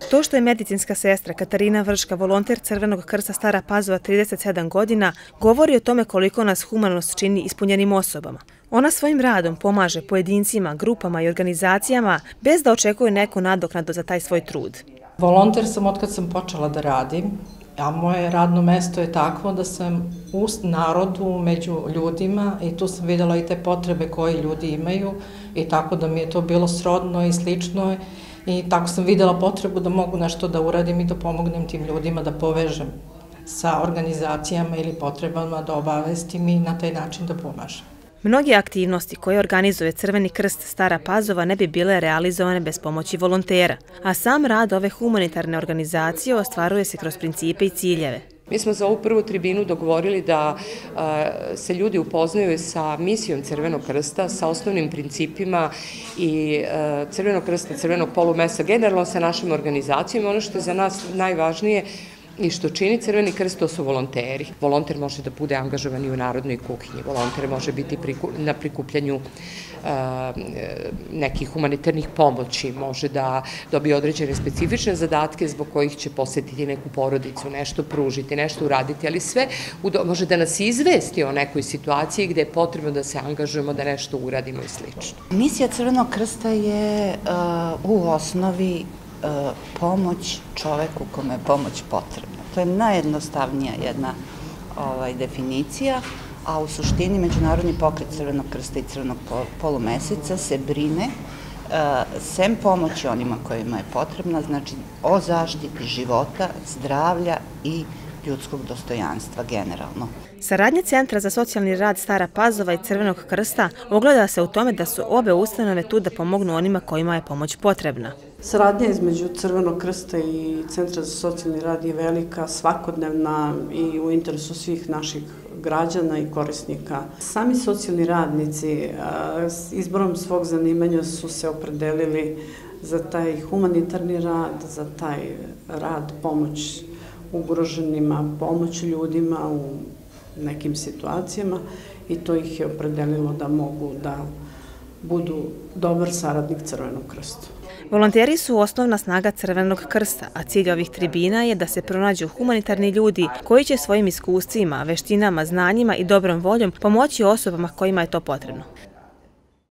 To što je medicinska sestra Katarina Vrška volonter Crvenog krsta Stara Pazova 37 godina, govori o tome koliko nas humanost čini ispunjenim osobama. Ona svojim radom pomaže pojedincima, grupama i organizacijama bez da očekuje neku nadoknadu za taj svoj trud. Volonter sam od kad sam počela da radim, a moje radno mesto je takvo da sam u narodu, među ljudima i tu sam videla i te potrebe koje ljudi imaju i tako da mi je to bilo srodno i slično i tako sam videla potrebu da mogu nešto da uradim i da pomognem tim ljudima da povežem sa organizacijama ili potrebama, da obavestim i na taj način da pomažem. Mnoge aktivnosti koje organizuje Crveni krst Stara Pazova ne bi bile realizovane bez pomoći volontera, a sam rad ove humanitarne organizacije ostvaruje se kroz principe i ciljeve. Mi smo za ovu prvu tribinu dogovorili da se ljudi upoznaju sa misijom Crvenog krsta, sa osnovnim principima i Crvenog krsta, Crvenog polumesa, generalno sa našim organizacijama. Ono što je za nas najvažnije i što čini Crveni krst, to su volonteri. Volonter može da bude angažovan i u narodnoj kuhinji, volonter može biti na prikupljanju nekih humanitarnih pomoći, može da dobije određene specifične zadatke zbog kojih će posetiti neku porodicu, nešto pružiti, nešto uraditi, ali sve može da nas izvesti o nekoj situaciji gde je potrebno da se angažujemo, da nešto uradimo i slično. Misija Crvenog krsta je u osnovi pomoć čoveku kome je pomoć potrebna. To je najjednostavnija jedna definicija, a u suštini Međunarodni pokret Crvenog krsta i Crvenog polumeseca se brine, sem pomoći onima kojima je potrebna, znači o zaštiti života, zdravlja i ljudskog dostojanstva generalno. Saradnja Centra za socijalni rad Stara Pazova i Crvenog krsta ogleda se u tome da su obe ustanove tu da pomognu onima kojima je pomoć potrebna. Saradnja između Crvenog krsta i Centra za socijalni rad je velika, svakodnevna i u interesu svih naših građana i korisnika. Sami socijalni radnici s izborom svog zanimanja su se opredelili za taj humanitarni rad, za taj rad, pomoć ugroženima, pomoć ljudima u nekim situacijama i to ih je opredelilo da mogu da budu dobar saradnik Crvenog krsta. Volonteri su osnovna snaga Crvenog krsta, a cilj ovih tribina je da se pronađu humanitarni ljudi koji će svojim iskustvima, veštinama, znanjima i dobrom voljom pomoći osobama kojima je to potrebno.